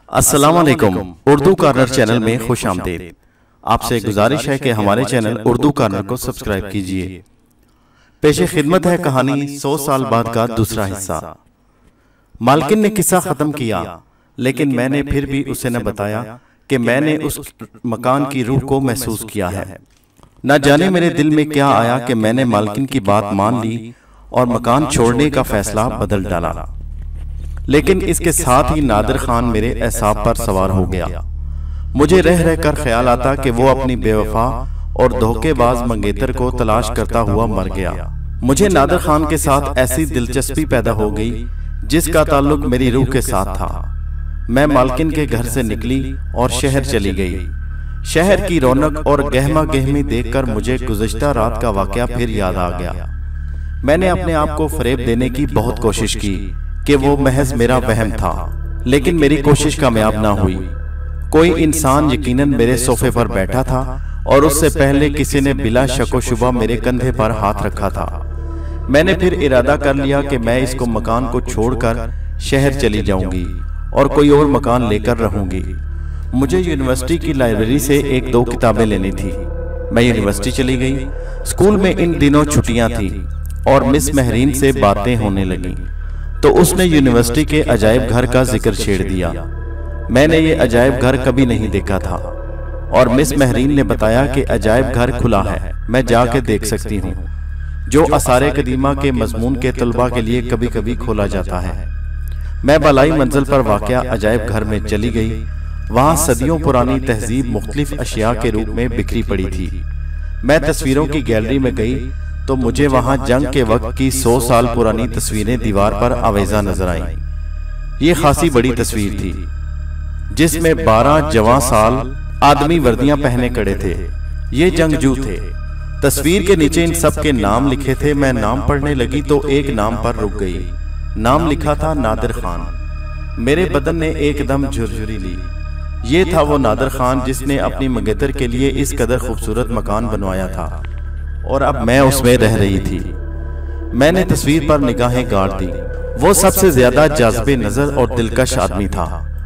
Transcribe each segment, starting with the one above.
अस्सलाम वालेकुम। Urdu corner channel में खुश आमदीद। आपसे गुजारिश है कि हमारे चैनल उर्दू कॉर्नर को सब्सक्राइब कीजिए। पेशे खिदमत है कहानी 100 साल बाद का दूसरा हिस्सा। मालकिन ने किस्सा खत्म किया, लेकिन मैंने फिर भी उसे न बताया कि मैंने उस मकान की रूह को महसूस किया है। न जाने मेरे दिल में क्या आया कि मैंने मालकिन की बात मान ली और मकान छोड़ने का फैसला बदल डाला। लेकिन इसके साथ ही नादिर खान मेरे एसाब पर सवार हो गया। मुझे रह रहकर ख्याल आता कि वो अपनी बेवफा और धोखेबाज मंगेतर को तलाश करता हुआ मर गया। मुझे नादिर खान के साथ ऐसी दिलचस्पी पैदा हो गई जिसका ताल्लुक मेरी रूह के साथ था। मैं मालकिन के घर से निकली और शहर चली गई। शहर की रौनक और गहमा गहमी देखकर मुझे गुज़िश्ता रात का वाकया फिर याद आ गया। मैंने अपने आप को फरेब देने की बहुत कोशिश की कि वो महज मेरा वहम था, लेकिन मेरी कोशिश कामयाब ना हुई। कोई इंसान यकीनन मेरे सोफे पर बैठा था और उससे पहले किसी ने बिला शक व शुबा मेरे कंधे पर हाथ रखा था। मैंने फिर इरादा कर लिया कि मैं इसको मकान को छोड़कर शहर चली जाऊंगी और कोई और मकान लेकर रहूंगी। मुझे यूनिवर्सिटी की लाइब्रेरी से 1-2 किताबें लेनी थी। मैं यूनिवर्सिटी चली गई। स्कूल में इन दिनों छुट्टियां थी और मिस महरीन से बातें होने लगी, तो उसने यूनिवर्सिटी के अजायब घर का जिक्र छेड़ दिया। मैंने ये अजायब घर कभी नहीं देखा था और मिस महरीन ने बताया कि अजायब घर खुला है, मैं जाके देख सकती हूँ, जो आसारे कदीमा के मजमून के तलबा के लिए कभी कभी खोला जाता है। मैं बलाई मंजिल पर वाक़या अजायब घर में चली गई। वहाँ सदियों पुरानी तहजीब मुख्तलिफ अशिया के रूप में बिखरी पड़ी थी। मैं तस्वीरों की गैलरी में गई तो मुझे वहां जंग के वक्त की 100 साल पुरानी तस्वीरें दीवार पर आवेजा नजर आईं। ये खासी बड़ी तस्वीर थी जिसमें 12 जवां साल आदमी वर्दियां पहने खड़े थे। ये जंगजू थे। तस्वीर के नीचे इन सब के नाम लिखे थे। मैं नाम पढ़ने लगी तो एक नाम पर रुक गई। नाम लिखा था नादिर खान। मेरे बदन ने एकदम झुरझुरी ली। ये था वो नादिर खान जिसने अपनी मंगेतर के लिए इस कदर खूबसूरत मकान बनवाया था और अब मैं उसमें रह रही थी। मैंने तस्वीर पर निगाहें गाड़ दी। वो सबसे ज्यादा जाज़बे नजर और दिलकश आदमी था।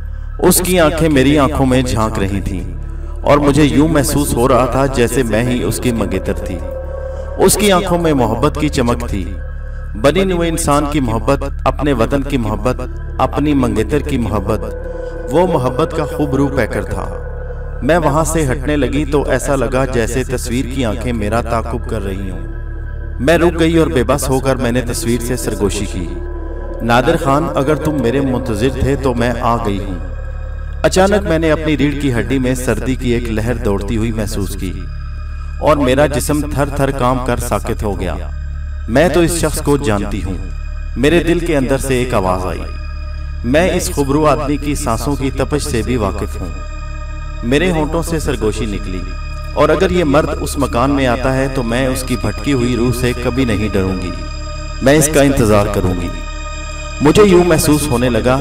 उसकी आंखें मेरी आंखों में झांक रही थीं और मुझे यूं महसूस हो रहा था जैसे मैं ही उसकी मंगेतर थी। उसकी आंखों में मोहब्बत की चमक थी, बनी हुए इंसान की मोहब्बत, अपने वतन की मोहब्बत, अपनी मंगेतर की मोहब्बत। वो मोहब्बत का खूबरू पैकर था। मैं वहां से हटने लगी तो ऐसा लगा जैसे तस्वीर की आंखें मेरा ताकुब कर रही हों। मैं रुक गई और बेबस होकर मैंने तस्वीर से सरगोशी की। नादिर खान, अगर तुम मेरे मुंतजिर थे तो मैं आ गई हूँ। अचानक मैंने अपनी रीढ़ की हड्डी में सर्दी की एक लहर दौड़ती हुई महसूस की और मेरा जिस्म थर थर काम कर साकित हो गया। मैं तो इस शख्स को जानती हूँ। मेरे दिल के अंदर से एक आवाज आई। मैं इस खुबरू आदमी की सांसों की तपश से भी वाकिफ हूँ। मेरे होंठों से सरगोशी निकली और अगर ये मर्द उस मकान में आता है तो मैं उसकी भटकी हुई रूह से कभी नहीं डरूंगी। मैं इसका इंतजार करूंगी। मुझे यूं महसूस होने लगा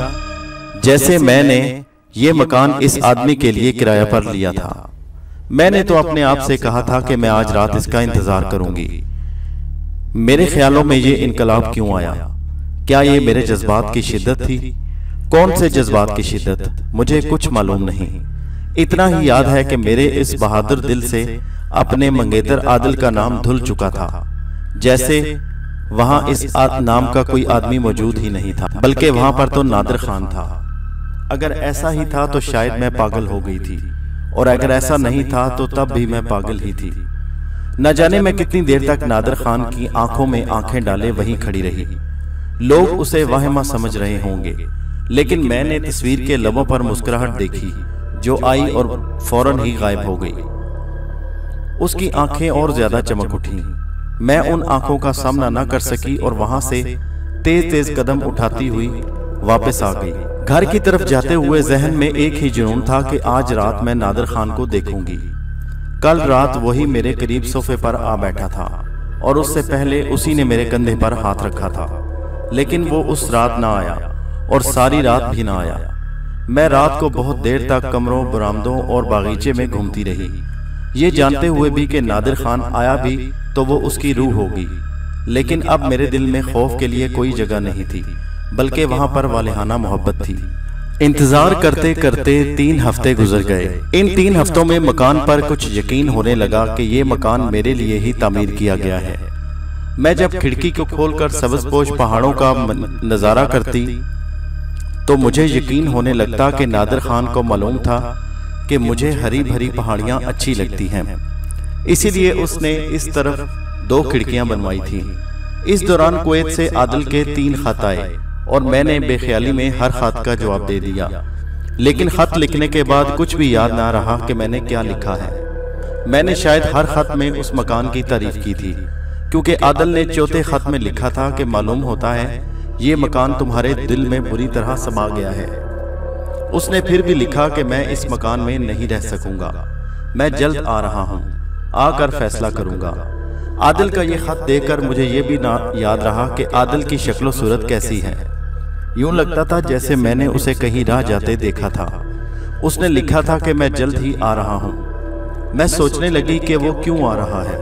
जैसे मैंने ये मकान इस आदमी के लिए किराया पर लिया था। मैंने तो अपने आप से कहा था कि मैं आज रात इसका इंतजार करूंगी। मेरे ख्यालों में ये इनकलाब क्यों आया? क्या ये मेरे जज्बात की शिद्दत थी? कौन से जज्बात की शिद्दत? मुझे कुछ मालूम नहीं। इतना ही याद है कि मेरे इस बहादुर दिल से अपने मंगेतर आदिल का नाम धुल चुका था, जैसे वहां इस नाम का कोई आदमी मौजूद ही नहीं था, बल्कि वहां पर तो नादिर खान था। अगर ऐसा ही था तो शायद मैं पागल हो गई थी, और अगर ऐसा नहीं था तो तब भी मैं पागल ही थी। न जाने मैं कितनी देर तक नादिर खान की आंखों में आंखें डाले वहीं खड़ी रही। लोग उसे वाहिमा समझ रहे होंगे, लेकिन मैंने तस्वीर के लबों पर मुस्कुराहट देखी जो आई और फौरन ही गायब हो गई। उसकी आंखें और ज्यादा चमक उठी। मैं उन आंखों का सामना न कर सकी और वहां से तेज तेज कदम उठाती हुई वापस आ गई। घर की तरफ जाते हुए जहन में एक ही जुनून था कि आज रात मैं नादिर खान को देखूंगी। कल रात वही मेरे करीब सोफे पर आ बैठा था और उससे पहले उसी ने मेरे कंधे पर हाथ रखा था, लेकिन वो उस रात ना आया और सारी रात भी ना आया। मैं रात को बहुत देर तक कमरों, बरामदों और बागीचे में घूमती रही, ये जानते हुए भी कि नादिर खान आया भी तो वो उसकी रूह होगी। लेकिन अब मेरे दिल में खौफ के लिए कोई जगह नहीं थी, बल्कि वहां पर वालिहाना मोहब्बत थी। इंतजार करते करते 3 हफ्ते गुजर गए। इन 3 हफ्तों में मकान पर कुछ यकीन होने लगा कि ये मकान मेरे लिए ही तामीर किया गया है। मैं जब खिड़की को खोलकर सब्ज़पोश पहाड़ों का नज़ारा करती तो मुझे यकीन होने लगता कि नादिर खान को मालूम था कि मुझे हरी भरी पहाड़ियाँ अच्छी लगती हैं, इसीलिए उसने इस तरफ 2 खिड़कियाँ बनवाई थी। इस दौरान कुवैत से आदिल के 3 खत आए और मैंने बेख्याली में हर खत का जवाब दे दिया, लेकिन खत लिखने के बाद कुछ भी याद ना रहा कि मैंने क्या लिखा है। मैंने शायद हर खत में उस मकान की तारीफ की थी, क्योंकि आदिल ने चौथे खत में लिखा था कि मालूम होता है ये मकान तुम्हारे दिल में बुरी तरह समा गया है। उसने फिर भी लिखा कि मैं इस मकान में नहीं रह सकूंगा, मैं जल्द आ रहा हूँ, आकर फैसला करूंगा। आदिल का ये खत देखकर मुझे ये भी ना याद रहा कि आदिल की शक्ल सूरत कैसी है। यूं लगता था जैसे मैंने उसे कहीं राह जाते देखा था। उसने लिखा था कि मैं जल्द ही आ रहा हूँ। मैं सोचने लगी कि वो क्यों आ रहा है,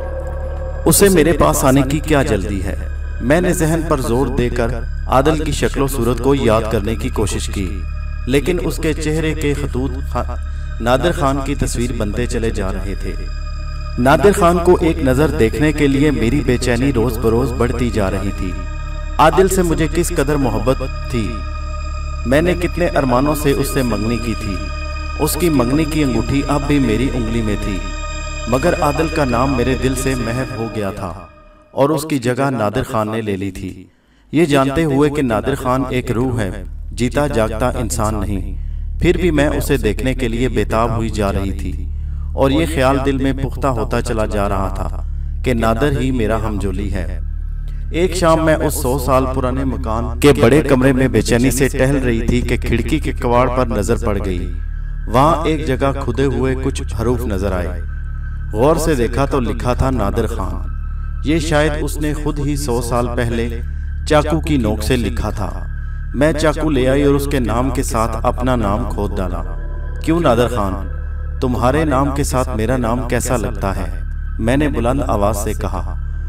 उसे मेरे पास आने की क्या जल्दी है। मैंने जहन पर जोर देकर आदिल की शक्ल सूरत को याद करने की कोशिश की, लेकिन उसके चेहरे के खतूत नादिर खान की तस्वीर बनते चले जा रहे थे। नादिर खान को एक नज़र देखने के लिए मेरी बेचैनी रोज बरोज बढ़ती जा रही थी। आदिल से मुझे किस कदर मोहब्बत थी, मैंने कितने अरमानों से उससे मंगनी की थी। उसकी मंगनी की अंगूठी अब भी मेरी उंगली में थी, मगर आदिल का नाम मेरे दिल से महव हो गया था और उसकी जगह नादिर खान ने ले ली थी। ये जानते हुए कि नादिर खान एक रूह है, जीता जागता इंसान नहीं, फिर भी मैं उसे देखने के लिए बेताब हुई जा रही थी और ये ख्याल दिल में पुख्ता होता चला जा रहा था कि नादिर ही मेरा हमजोली है। एक शाम मैं उस 100 साल पुराने मकान के बड़े कमरे में बेचैनी से टहल रही थी कि खिड़की के कवाड़ पर नजर पड़ गई। वहां एक जगह खुदे हुए कुछ हरूफ नजर आए। गौर से देखा तो लिखा था नादिर खान। ये शायद उसने खुद ही 100 साल पहले चाकू की नोक से लिखा था। मैं चाकू ले आई और उसके नाम के साथ अपना नाम खोद डाला। क्यों नादिर खान, तुम्हारे नाम के साथ मेरा नाम कैसा लगता है, मैंने बुलंद आवाज से कहा।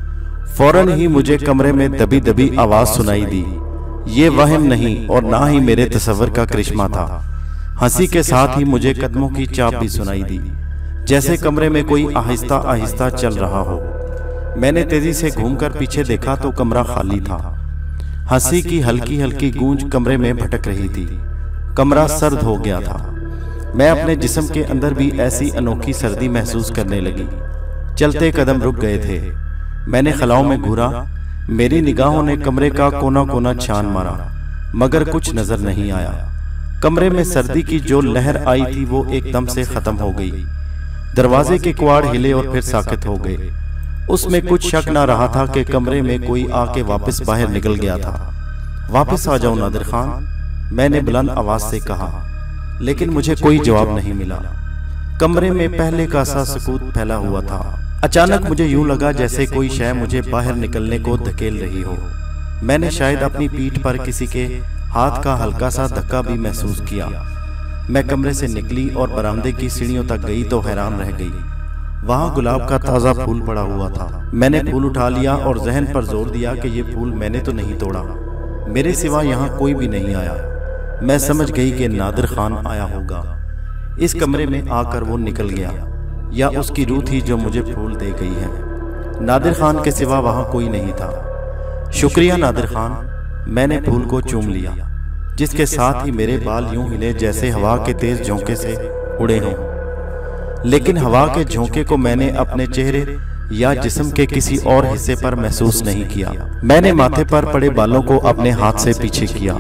फौरन ही मुझे कमरे में दबी दबी आवाज सुनाई दी। ये वहम नहीं और ना ही मेरे तसव्वुर का करिश्मा था। हंसी के साथ ही मुझे कदमों की चाप भी सुनाई दी, जैसे कमरे में कोई आहिस्ता आहिस्ता चल रहा हो। मैंने तेजी से घूमकर पीछे देखा तो कमरा खाली था। हंसी की हल्की हल्की गूंज कमरे में भटक रही थी। कमरा सर्द हो गया था। मैं अपने जिस्म के अंदर भी ऐसी अनोखी सर्दी महसूस करने लगी। चलते कदम रुक गए थे। मैंने खलाओं में घूरा। मेरी निगाहों ने कमरे का कोना कोना छान मारा, मगर कुछ नजर नहीं आया। कमरे में सर्दी की जो लहर आई थी वो एकदम से खत्म हो गई। दरवाजे के किवाड़ हिले और फिर साकित हो गए। उसमें कुछ शक ना रहा था कि कमरे में कोई आके वापस बाहर निकल गया था। वापस आ जाओ नादिर खान, मैंने बुलंद आवाज से कहा, लेकिन मुझे कोई जवाब नहीं मिला। कमरे में पहले का सा सुकूत फैला हुआ था। अचानक मुझे यूं लगा जैसे कोई शय मुझे बाहर निकलने को धकेल रही हो। मैंने शायद अपनी पीठ पर किसी के हाथ का हल्का सा धक्का भी महसूस किया। मैं कमरे से निकली और बरामदे की सीढ़ियों तक गई तो हैरान रह गई। वहां गुलाब का ताजा फूल पड़ा हुआ था। मैंने फूल उठा लिया और जहन पर जोर दिया कि ये फूल मैंने तो नहीं तोड़ा। मेरे सिवा यहाँ कोई भी नहीं आया। मैं समझ गई कि नादिर खान आया होगा। इस कमरे में आकर वो निकल गया, या उसकी रूह थी जो मुझे फूल दे गई है। नादिर खान के सिवा वहां कोई नहीं था। शुक्रिया नादिर खान, मैंने फूल को चूम लिया, जिसके साथ ही मेरे बाल यूं हिले जैसे हवा के तेज झोंके से उड़े हों। लेकिन हवा के झोंके को मैंने अपने चेहरे या जिस्म के किसी और हिस्से पर महसूस नहीं किया। मैंने माथे पर पड़े बालों को अपने हाथ से पीछे किया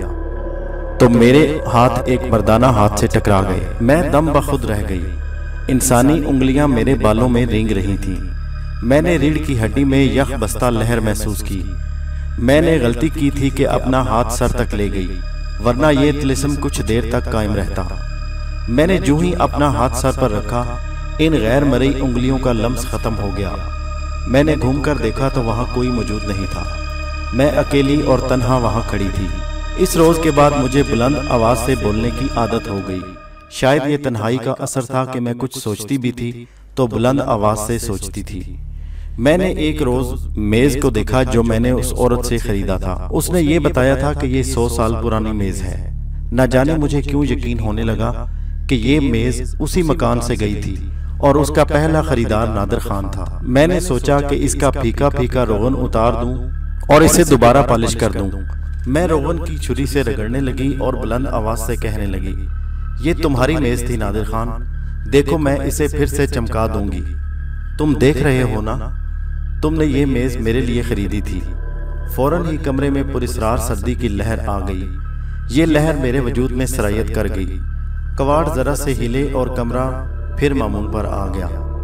तो मेरे हाथ एक मर्दाना हाथ से टकरा गए। मैं दम बखुद रह गई। इंसानी उंगलियां मेरे बालों में रेंग रही थीं। मैंने रीढ़ की हड्डी में यख बस्ता लहर महसूस की। मैंने गलती की थी कि अपना हाथ सर तक ले गई, वरना ये तिलिस्म कुछ देर तक कायम रहता। मैंने जो ही अपना हाथ सर पर रखा, इन गैर मरई उंगलियों का लम्स खत्म हो गया। मैंने घूमकर देखा तो वहां कोई मौजूद नहीं था। मैं अकेली और तन्हा वहां खड़ी थी। इस रोज के बाद मुझे बुलंद आवाज से बोलने की आदत हो गई। शायद ये तन्हाई का असर था कि मैं कुछ सोचती भी थी तो बुलंद आवाज से सोचती थी। मैंने एक रोज मेज को देखा जो मैंने उस औरत से खरीदा था। उसने ये बताया था कि ये 100 साल पुरानी मेज है। न जाने मुझे क्यों यकीन होने लगा कि ये मेज उसी मकान से गई थी और उसका पहला खरीदार नादिर खान था। मैंने सोचा कि इसका फीका फीका रोगन उतार दूं और इसे दोबारा पॉलिश कर दूं। मैं रोगन की छुरी से रगड़ने लगी और बुलंद आवाज से कहने लगी, ये तुम्हारी मेज थी नादिर खान, देखो मैं इसे फिर से चमका दूंगी। तुम देख रहे हो ना, तुमने ये मेज मेरे लिए खरीदी थी। फौरन ही कमरे में पुरस्रार सर्दी की लहर आ गई। ये लहर मेरे वजूद में सरायत कर गई। कवाड़ जरा से हिले और कमरा फिर मामूल पर आ गया।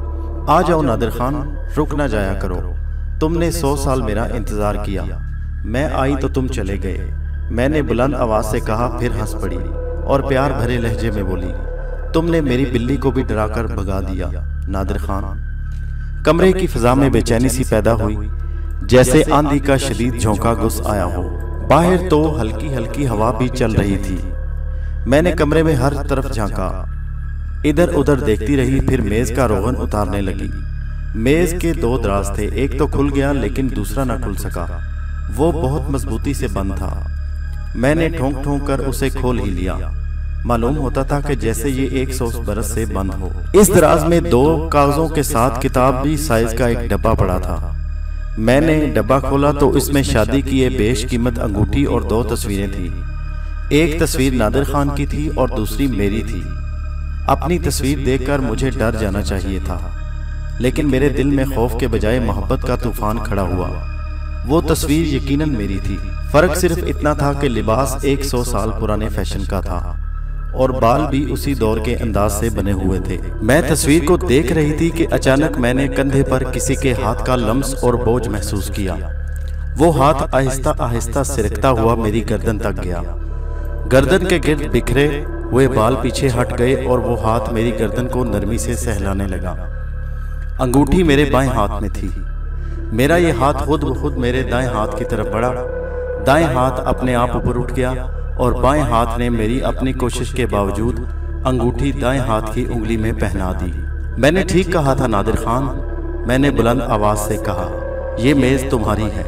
आ जाओ नादिर खान, रुक ना जाया करो। तुमने 100 साल मेरा इंतजार किया, मैं आई तो तुम चले गए। मैंने बुलंद आवाज से कहा, फिर हंस पड़ी और प्यार भरे लहजे में बोली, तुमने मेरी बिल्ली को भी डराकर भगा दिया नादिर खान। कमरे की फिजा में बेचैनी सी पैदा हुई, जैसे आंधी का शदीद झोंका घुस आया हो। बाहर तो हल्की हल्की हवा भी चल रही थी। मैंने कमरे में हर तरफ झांका, इधर उधर देखती रही, फिर मेज का रोगन उतारने लगी। मेज के 2 दराज थे, एक तो खुल गया लेकिन दूसरा न खुल सका। वो बहुत मजबूती से बंद था। मैंने ठोंक ठोंक कर उसे खोल ही लिया। मालूम होता था कि जैसे ये 100 बरस से बंद हो। इस दराज में 2 कागजों के साथ किताब भी साइज का एक डब्बा पड़ा था। मैंने डब्बा खोला तो इसमें शादी की ये बेशकीमत अंगूठी और 2 तस्वीरें थी। एक तस्वीर नादिर खान की थी और दूसरी मेरी थी। अपनी तस्वीर देखकर मुझे डर जाना चाहिए था, लेकिन मेरे दिल में खौफ के बजाय मोहब्बत का तूफान खड़ा हुआ। वो तस्वीर यकीनन मेरी थी। फर्क सिर्फ इतना था कि लिबास 100 साल पुराने फैशन का था और बाल भी उसी दौर के अंदाज से बने हुए थे। मैं तस्वीर को देख रही थी कि अचानक मैंने कंधे पर किसी के हाथ का लम्स और बोझ महसूस किया। वो हाथ आहिस्ता आहिस्ता सिरकता हुआ मेरी गर्दन तक गया। गर्दन के गिर्द बिखरे हुए बाल पीछे हट गए और वो हाथ मेरी गर्दन को नरमी से सहलाने लगा। अंगूठी मेरे बाएं हाथ में थी। मेरा ये हाथ खुद ब खुद मेरे दाएं हाथ की तरफ बढ़ा। दाएं हाथ अपने आप ऊपर उठ गया और बाएं हाथ ने मेरी अपनी कोशिश के बावजूद अंगूठी दाएं हाथ की उंगली में पहना दी। मैंने ठीक कहा था नादिर खान, मैंने बुलंद आवाज से कहा, ये मेज तुम्हारी है।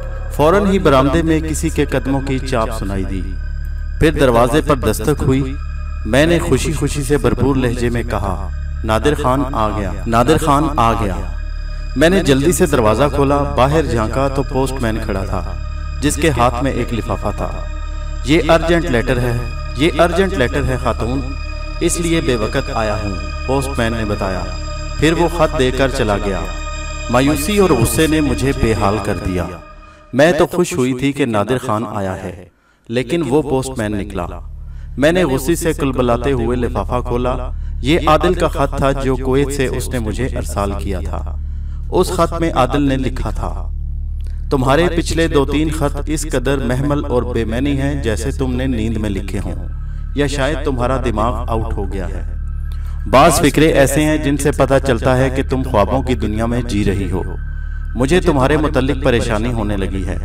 फौरन ही बरामदे में किसी के कदमों की चाप सुनाई दी। फिर दरवाजे पर दस्तक हुई। मैंने खुशी खुशी से भरपूर लहजे में कहा, नादिर खान आ गया, नादिर खान आ गया। मैंने जल्दी से दरवाजा खोला। बाहर झांका तो पोस्टमैन खड़ा था, जिसके हाथ में एक लिफाफा था। ये अर्जेंट लेटर है, ये अर्जेंट लेटर है खातून, इसलिए बेवकत आया हूँ, पोस्टमैन ने बताया। फिर वो खत देकर चला गया। मायूसी और गुस्से ने मुझे बेहाल कर दिया। मैं तो खुश हुई थी कि नादिर खान आया है, लेकिन वो पोस्टमैन निकला। मैंने गुस्से से कुलबलाते हुए लिफाफा खोला। ये आदिल का खत था जो कुवैत से उसने मुझे अरसाल किया था। उस खत में आदिल ने लिखा था, तुम्हारे पिछले 2-3 खत इस कदर महमल और बेमैनी हैं जैसे तुमने नींद में लिखे हों, या शायद तुम्हारा दिमाग आउट हो गया है। बाज़ फिक्रे ऐसे हैं जिनसे पता चलता है कि तुम ख्वाबों की दुनिया में जी रही हो। मुझे तुम्हारे मुतल्लिक परेशानी होने लगी है।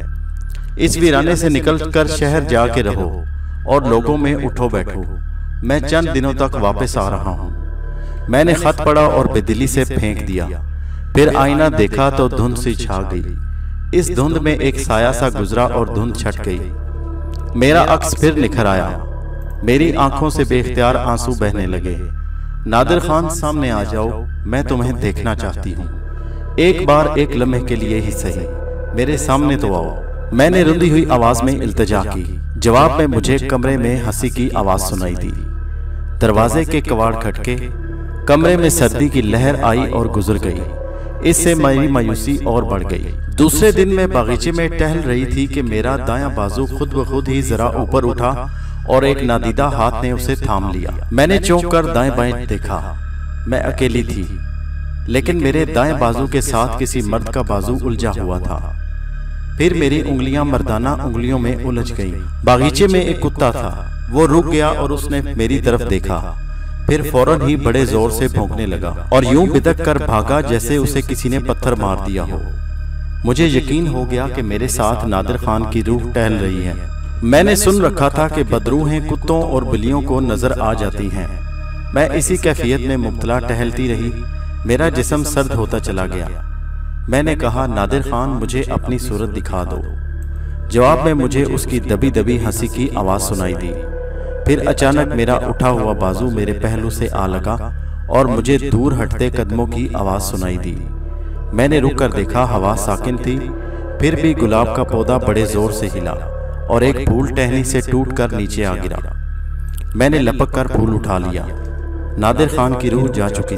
इस वीराने से निकल कर शहर जाके रहो और लोगों में उठो बैठो। मैं चंद दिनों तक वापस आ रहा हूँ। मैंने खत पढ़ा और बेदिली से फेंक दिया। फिर आईना देखा तो धुंध सी छा गई। इस धुंध में एक साया सा गुजरा और धुंध छट गई। मेरा अक्स फिर निखर आया। मेरी आंखों से बेख्तियार आंसू बहने लगे। नादिर खान, सामने आ जाओ, मैं तुम्हें देखना चाहती हूँ। एक बार, एक लम्हे के लिए ही सही, मेरे सामने तो आओ। मैंने रुंधी हुई आवाज में इल्तिजा की। जवाब में मुझे कमरे में हंसी की आवाज सुनाई दी। दरवाजे के कवाड़ खटके। कमरे में सर्दी की लहर आई और गुजर गई। इससे मेरी मायूसी और बढ़ गई। दूसरे दिन मैं बागीचे में टहल रही थी कि मेरा दायां बाजू खुद ब खुद ही जरा ऊपर उठा और एक नादीदा हाथ ने उसे थाम लिया। मैंने चौंक कर दाएं बाएं देखा। मैं अकेली थी, लेकिन मेरे दाएं बाजू के साथ किसी मर्द का बाजू उलझा हुआ था। फिर मेरी उंगलियां मर्दाना उंगलियों में उलझ गईं। बागीचे में एक कुत्ता था। वो रुक गया और उसने मेरी तरफ देखा। फिर फौरन ही बड़े जोर से भौंकने लगा और यूं बिदक कर भागा जैसे उसे किसी ने पत्थर मार दिया हो। मुझे यकीन हो गया कि मेरे साथ नादिर खान की रूह टहल रही है। मैंने सुन रखा था कि बदरूहें कुत्तों और बिल्लियों को नजर आ जाती हैं। मैं इसी कैफियत में मुब्तला टहलती रही। मेरा जिस्म सर्द होता चला गया। मैंने कहा, नादिर खान, मुझे अपनी सूरत दिखा दो। जवाब में मुझे उसकी दबी दबी हंसी की आवाज सुनाई दी। फिर अचानक मेरा उठा हुआ बाजू मेरे पहलू से आ लगा और मुझे दूर हटते कदमों की आवाज सुनाई दी। मैंने रुक कर देखा, हवा साकिन थी, फिर भी गुलाब का पौधा बड़े जोर से हिला और एक फूल टहनी से टूटकर नीचे आ गिरा। मैंने लपक कर फूल उठा लिया। नादिर खान की रूह जा चुकी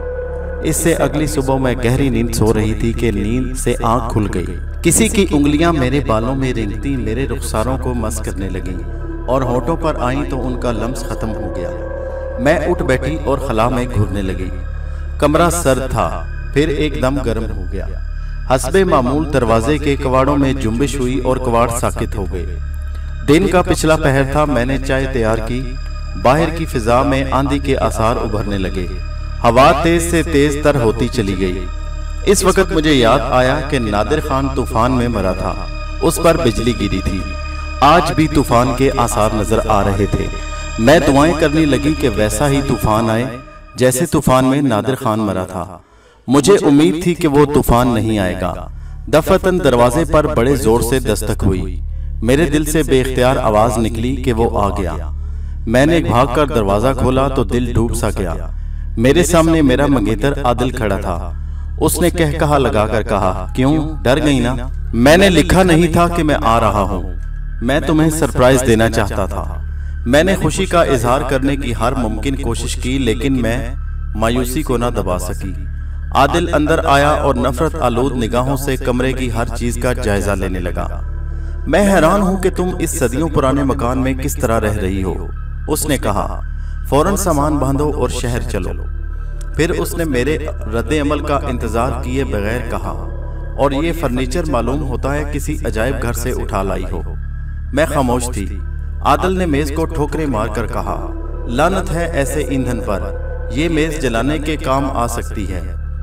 थी। इससे अगली सुबह मैं गहरी नींद सो रही थी कि नींद से आंख खुल गई। किसी की उंगलियां मेरे बालों में रेंगती मेरे रुखसारों को मस करने लगी और होठों पर आई तो उनका लम्स खत्म हो गया। मैं उठ बैठी और खला में घूरने लगी। कमरा सर्द था, फिर एकदम गर्म हो गया। हस्बे मामूल दरवाजे के कवाड़ों में जुम्बिश हुई और कवाड़ साकित हो गए। दिन का पिछला पहर था। मैंने चाय तैयार की। बाहर की फिजा में आंधी के आसार उभरने लगे। हवा तेज से तेज तर होती चली गई। इस वक्त मुझे याद आया कि नादिर खान तूफान में मरा था, उस पर बिजली गिरी थी। आज भी तूफान के आसार नजर आ रहे थे। मैं दुआएं करने लगी कि वैसा ही तूफान आए जैसे तूफान में नादिर खान मरा था। मुझे उम्मीद थी कि वो तूफान नहीं आएगा। दफतन दरवाजे पर बड़े जोर से दस्तक हुई। मेरे दिल से बेख्तियार आवाज निकली कि वो आ गया। मैंने भागकर दरवाजा खोला तो दिल डूब सा गया। मेरे सामने मेरा मंगेतर आदिल खड़ा था। उसने कह कहा लगाकर कहा, क्यों डर गई ना? मैंने लिखा नहीं था कि मैं आ रहा हूँ। मैं तुम्हें सरप्राइज देना चाहता था। मैंने खुशी का इजहार करने की हर मुमकिन कोशिश की, लेकिन मैं मायूसी को ना दबा सकी। आदिल अंदर आया और नफरत आलूद निगाहों से कमरे की हर चीज का जायजा लेने लगा। मैं हैरान हूं कि तुम इस सदियों पुराने मकान में किस तरह रह रही हो। उसने कहा, फौरन सामान बांधो और शहर चलो। फिर उसने मेरे रद्द अमल का इंतजार किए बगैर कहा, और ये फर्नीचर मालूम होता है किसी अजायब घर से उठा लाई हो। मैं खामोश थी। आदिल ने मेज को ठोकरे मारकर कहा, लानत है ऐसे ईंधन पर, ये मेज जलाने के काम आ सकती है।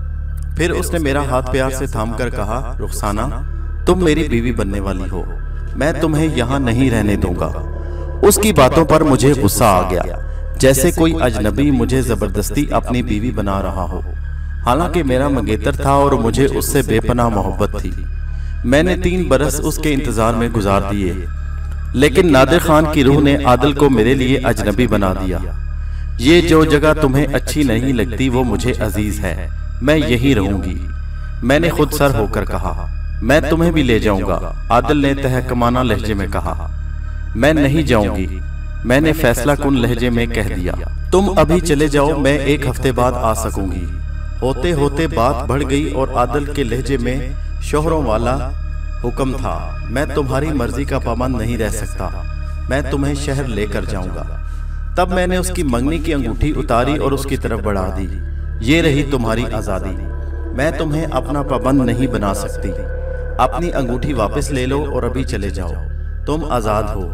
फिर उसने मेरा हाथ प्यार से थामकर कहा, रुखसाना, तुम मेरी बीवी बनने वाली हो। मैं तुम्हें यहाँ नहीं रहने दूंगा। उसकी बातों पर मुझे गुस्सा आ गया, जैसे कोई अजनबी मुझे जबरदस्ती अपनी बीवी बना रहा हो। हालांकि मेरा मंगेतर था और मुझे उससे बेपनाह मोहब्बत थी। मैंने 3 बरस उसके इंतजार में गुजार दिए, लेकिन नादिर खान की रूह ने आदिल को मेरे लिए अजनबी बना दिया। ये जो जगह तुम्हें अच्छी नहीं लगती वो मुझे अजीज है, मैं यहीं रहूंगी। मैंने खुद सर होकर कहा, मैं तुम्हें भी ले जाऊंगा। आदिल ने तहकमाना लहजे में कहा, मैं नहीं जाऊंगी। मैंने फैसला कुन लहजे में कह दिया, तुम अभी चले जाओ, मैं 1 हफ्ते बाद आ सकूंगी। होते होते बात बढ़ गई और आदिल के लहजे में शोहरों वाला हुक्म था, मैं तुम्हारी मर्जी का पाबंद नहीं रह सकता, मैं तुम्हें शहर लेकर जाऊंगा। तब मैंने उसकी मंगनी की अंगूठी उतारी और उसकी तरफ बढ़ा दी। ये रही तुम्हारी आजादी, मैं तुम्हें अपना पाबंद नहीं बना सकती। अपनी अंगूठी वापस ले लो और अभी चले जाओ, तुम आजाद हो।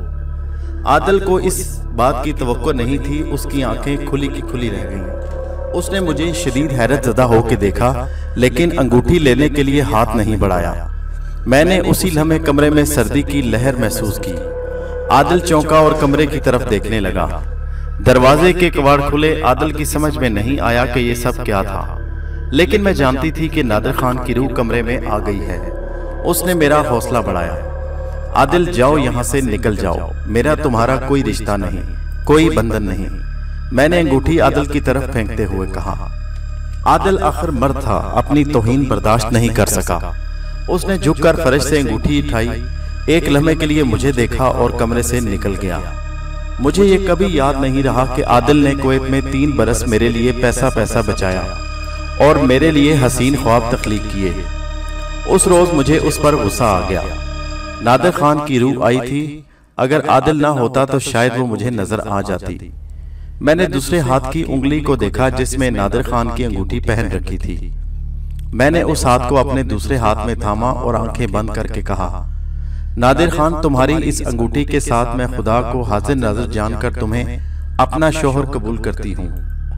आदिल को इस बात की तवक्को नहीं थी। उसकी आंखें खुली की खुली रह गईं। उसने मुझे शदीद हैरत ज़दा होकर देखा, लेकिन अंगूठी लेने के लिए हाथ नहीं बढ़ाया। मैंने उसी लम्हे कमरे में सर्दी की लहर महसूस की। आदिल चौंका और कमरे की तरफ देखने लगा। दरवाजे के कवाड़ खुले। आदिल की समझ में नहीं आया कि ये सब क्या था, लेकिन मैं जानती थी कि नादिर खान की रूह कमरे में आ गई है। उसने मेरा हौसला बढ़ाया, आदिल जाओ यहाँ से, निकल जाओ, मेरा तुम्हारा कोई रिश्ता नहीं, कोई बंधन नहीं। मैंने अंगूठी आदिल की तरफ फेंकते हुए कहा। आदिल आखिर मर्द था, अपनी तौहीन बर्दाश्त नहीं कर सका। उसने झुककर फर्श से अंगूठी उठाई, एक लम्हे के लिए मुझे देखा और कमरे से निकल गया। मुझे ये कभी याद नहीं रहा कि आदिल ने कुवैत में 3 बरस मेरे लिए पैसा बचाया और मेरे लिए हसीन ख्वाब तख्लीक किए। उस रोज मुझे उस पर गुस्सा आ गया। नादिर खान की रूह आई थी, अगर आदिल ना होता तो शायद वो मुझे नजर आ जाती। मैंने दूसरे हाथ की उंगली को देखा जिसमें नादिर खान की अंगूठी पहन रखी थी। मैंने उस हाथ को अपने दूसरे हाथ में थामा और आंखें बंद करके कहा, नादिर खान, तुम्हारी इस अंगूठी के साथ मैं खुदा को हाजिर नाजिर जानकर तुम्हें अपना शौहर कबूल करती हूँ।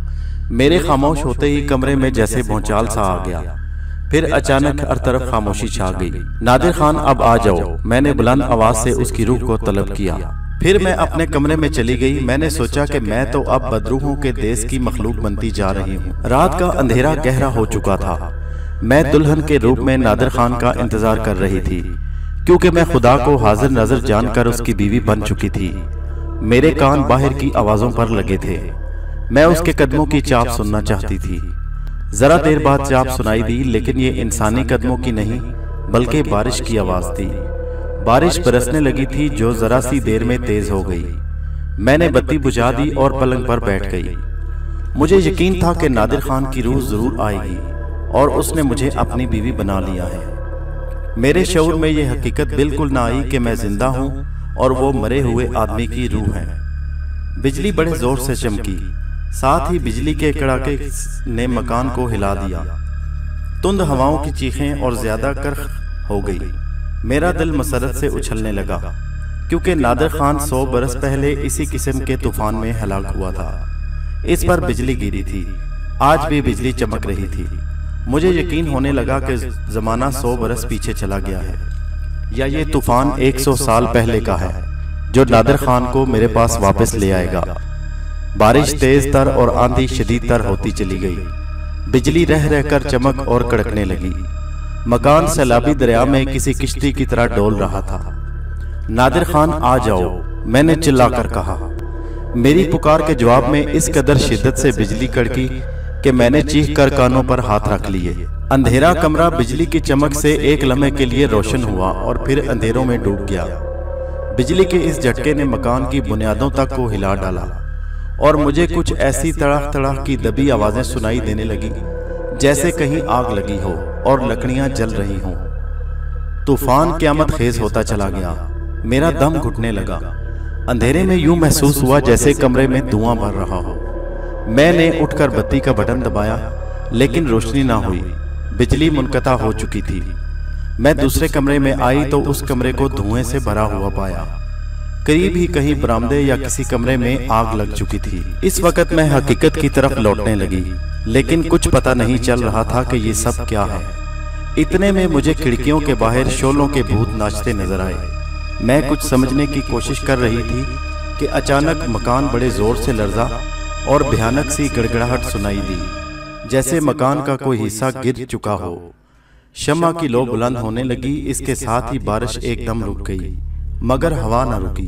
मेरे खामोश होते ही कमरे में जैसे भौचाल सा आ गया। फिर अचानक हर तरफ खामोशी छा गई। नादिर खान, अब आ जाओ, मैंने बुलंद आवाज से उसकी रूह को तलब किया। फिर मैं अपने कमरे में चली गई। मैंने सोचा कि मैं तो अब बदरूहों के देश की मखलूक बनती जा रही हूँ। रात का अंधेरा गहरा हो चुका था। मैं दुल्हन के रूप में नादिर खान का इंतजार कर रही थी, क्योंकि मैं खुदा को हाजिर नजर जानकर उसकी बीवी बन चुकी थी। मेरे कान बाहर की आवाजों पर लगे थे। मैं उसके कदमों की चाप सुनना चाहती थी। जरा देर बाद चाप सुनाई दी, लेकिन ये इंसानी कदमों की नहीं बल्कि बारिश की आवाज थी। बारिश बरसने लगी थी जो जरा सी देर में तेज हो गई। मैंने बत्ती बुझा दी और पलंग पर बैठ गई। मुझे यकीन था कि नादिर खान की रूह जरूर आएगी और उसने मुझे अपनी बीवी बना लिया है। मेरे शऊर में यह हकीकत बिल्कुल ना आई कि मैं जिंदा हूं और वो मरे हुए आदमी की रूह है। बिजली बड़े जोर से चमकी, साथ ही बिजली के कड़ाके ने मकान को हिला दिया। तुंद हवाओं की चीखें और ज्यादा कर हो गई। मेरा दिल मसरत से उछलने लगा, क्योंकि नादिर खान 100 बरस पहले इसी किस्म के तूफान में हलाक हुआ था। इस पर बिजली गिरी थी, आज भी बिजली चमक रही थी। मुझे यकीन होने लगा कि जमाना 100 बरस पीछे चला गया है, या ये तूफान 100 साल पहले का है जो नादिर खान को मेरे पास वापस ले आएगा। बारिश तेज तर और आंधी शदीद तर होती चली गई। बिजली रह रहकर चमक और कड़कने लगी। मकान सैलाबी दरिया में किसी किश्ती की तरह डोल रहा था। नादिर खान आ जाओ, मैंने चिल्लाकर कहा। मेरी पुकार के जवाब में इस कदर शिद्दत से बिजली कड़की कि मैंने चीख कर कानों पर हाथ रख लिए। अंधेरा कमरा बिजली की चमक से एक लम्हे के लिए रोशन हुआ और फिर अंधेरों में डूब गया। बिजली के इस झटके ने मकान की बुनियादों तक को हिला डाला और मुझे कुछ ऐसी तड़ाक तड़ाक की दबी आवाजें सुनाई देने लगी जैसे कहीं आग लगी हो और लकड़ियां जल रही हों। तूफान क़यामत खेज होता चला गया। मेरा दम घुटने लगा। अंधेरे में यूं महसूस हुआ जैसे कमरे में धुआं भर रहा हो। मैंने उठकर बत्ती का बटन दबाया, लेकिन रोशनी ना हुई। बिजली मुनक़ता हो चुकी थी। मैं दूसरे कमरे में आई तो उस कमरे को धुएं से भरा हुआ पाया। करीब ही कहीं बरामदे या किसी कमरे में आग लग चुकी थी। इस वक्त मैं हकीकत की तरफ लौटने लगी, लेकिन कुछ पता नहीं चल रहा था कि ये सब क्या है। इतने में मुझे खिड़कियों के बाहर शोलों के भूत नाचते नजर आए। मैं कुछ समझने की कोशिश कर रही थी कि अचानक मकान बड़े जोर से लर्जा और भयानक सी गड़गड़ाहट सुनाई दी, जैसे मकान का कोई हिस्सा गिर चुका हो। शम्मा की लो बुलंद होने लगी। इसके साथ ही बारिश एकदम रुक गई, मगर हवा न रुकी।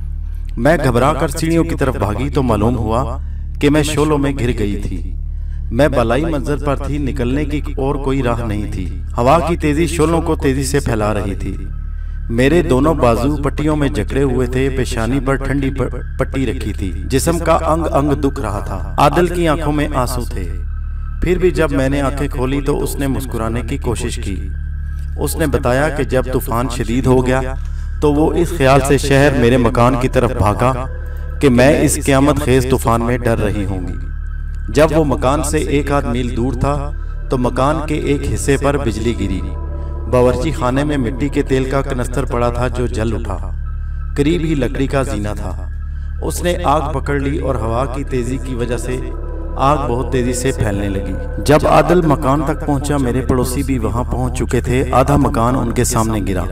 मैं घबराकर सीढ़ियों की तरफ भागी तो मालूम हुआ कि मैं शोलों में घिर गई थी। मैं बलाई मंजर पर थी, निकलने की और कोई राह नहीं थी। हवा की तेजी शोलों को तेजी से फैला रही थी। मेरे दोनों बाजू पट्टियों में जकड़े हुए थे। पेशानी पर ठंडी पट्टी रखी थी। जिस्म का अंग अंग दुख रहा था। आदिल की आंखों में आंसू थे। फिर भी जब मैंने आंखें खोली तो उसने मुस्कुराने की कोशिश की। उसने बताया कि जब तूफान शदीद हो गया तो वो इस ख्याल से शहर मेरे मकान की तरफ भागा कि मैं इस क़यामत खेज तूफान में डर रही होंगी। जब वो मकान से 1 मील दूर था तो मकान के एक हिस्से पर बिजली गिरी। बावर्ची खाने में मिट्टी के तेल का कनस्तर पड़ा था जो जल उठा। करीब ही लकड़ी का जीना था। उसने आग पकड़ ली और हवा की तेजी की वजह से आग बहुत तेजी से फैलने लगी। जब आदिल मकान तक पहुंचा, मेरे पड़ोसी भी वहां पहुंच चुके थे। आधा मकान उनके सामने गिरा।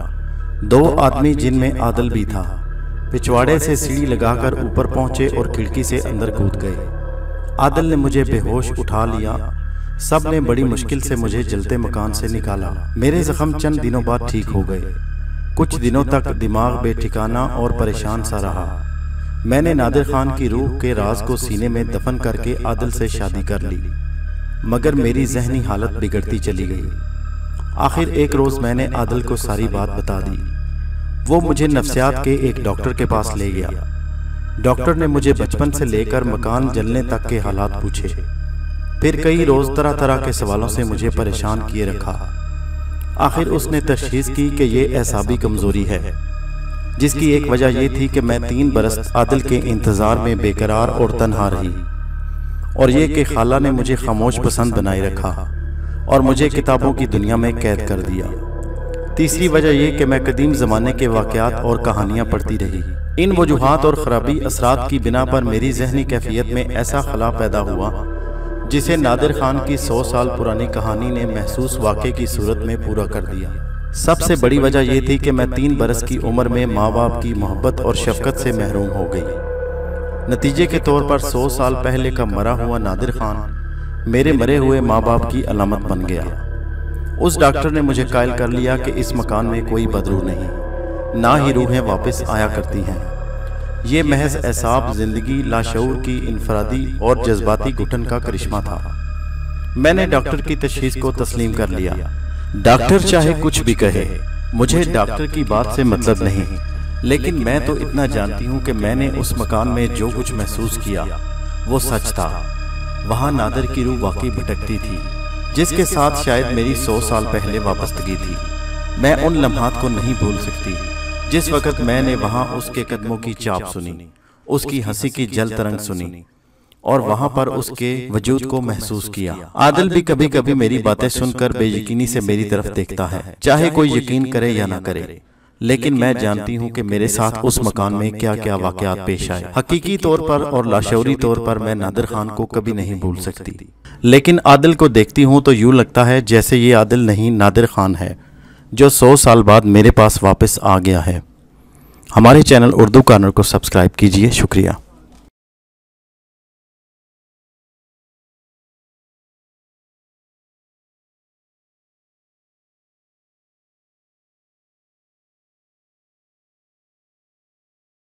2 आदमी, जिनमें आदिल भी था, पिछवाड़े से सीढ़ी लगाकर ऊपर पहुंचे और खिड़की से अंदर कूद गए। आदिल ने मुझे बेहोश उठा लिया। सब ने बड़ी मुश्किल से मुझे जलते मकान से निकाला। मेरे जख्म चंद दिनों बाद ठीक हो गए। कुछ दिनों तक दिमाग बेठिकाना और परेशान सा रहा। मैंने नादिर खान की रूह के राज को सीने में दफन करके आदिल से शादी कर ली, मगर मेरी जहनी हालत बिगड़ती चली गई। आखिर एक रोज मैंने आदिल को सारी बात बता दी। वो मुझे नफ्सियात के एक डॉक्टर के पास ले गया। डॉक्टर ने मुझे बचपन से लेकर मकान जलने तक के हालात पूछे। फिर कई रोज तरह तरह के सवालों से मुझे परेशान किए रखा। आखिर उसने तशखीस की कि ये एसाबी कमजोरी है, जिसकी एक वजह यह थी कि मैं 3 बरस आदिल के इंतजार में बेकरार और तन्हा रही, और ये कि खाला ने मुझे खामोश पसंद बनाए रखा और मुझे किताबों की दुनिया में कैद कर दिया। तीसरी वजह यह कि मैं कदीम ज़माने के वाक़यात और कहानियाँ पढ़ती रही। इन वजूहात और ख़राबी असरात की बिना पर मेरी जहनी कैफियत में ऐसा खला पैदा हुआ जिसे नादिर खान की 100 साल पुरानी कहानी ने महसूस वाक़े की सूरत में पूरा कर दिया। सबसे बड़ी वजह यह थी कि मैं 3 बरस की उम्र में माँ बाप की मोहब्बत और शफकत से महरूम हो गई। नतीजे के तौर पर 100 साल पहले का मरा हुआ नादिर खान मेरे मरे हुए माँ बाप की अलामत बन गया। उस डॉक्टर ने मुझे कायल कर लिया कि इस मकान में कोई बदरू नहीं, ना ही रूहें वापस आया करती हैं। ये महज एहसाब जिंदगी लाशऊर की इनफरादी और जज्बाती घुटन का करिश्मा था। मैंने डॉक्टर की तशखीस को तस्लीम कर लिया। डॉक्टर चाहे कुछ भी कहे, मुझे डॉक्टर की बात से मतलब नहीं, लेकिन मैं तो इतना जानती हूँ कि मैंने उस मकान में जो कुछ महसूस किया वो सच था। वहाँ नादिर की रूह वाकई भटकती थी, जिसके साथ शायद मेरी 100 साल पहले वाबस्तगी थी। मैं उन लम्हात को नहीं भूल सकती जिस वक्त मैंने वहाँ उसके कदमों की चाप सुनी, उसकी हंसी की जल तरंग सुनी और वहाँ पर उसके वजूद को महसूस किया। आदिल भी कभी कभी मेरी बातें सुनकर बेयकीनी से मेरी तरफ देखता है, चाहे कोई यकीन करे या ना करे, लेकिन मैं जानती हूँ कि मेरे साथ उस मकान में क्या क्या वाकयात पेश आए। हकीकी तौर पर और लाशऊरी तौर पर मैं नादिर खान को कभी नहीं भूल सकती, लेकिन आदिल को देखती हूँ तो यूँ लगता है जैसे ये आदिल नहीं नादिर खान है, जो 100 साल बाद मेरे पास वापस आ गया है। हमारे चैनल उर्दू कॉर्नर को सब्सक्राइब कीजिए। शुक्रिया।